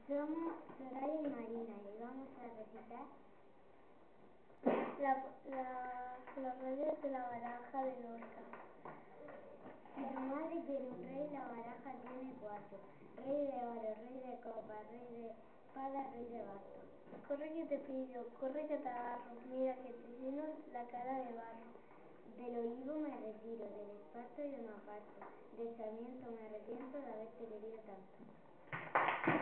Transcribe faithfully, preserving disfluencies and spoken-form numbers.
Somos Soraya y Marina y vamos a recitar la, la, los reyes de la baraja de Lorca. Si tu madre quiere un rey, la baraja tiene cuatro. Rey de oro, rey de copa, rey de espada, rey de bastos. Corre que te pillo, corre que te agarro, mira que te lleno la cara de barro. Del olivo me retiro, del esparto yo me aparto, del sarmiento me arrepiento de haberte querido tanto.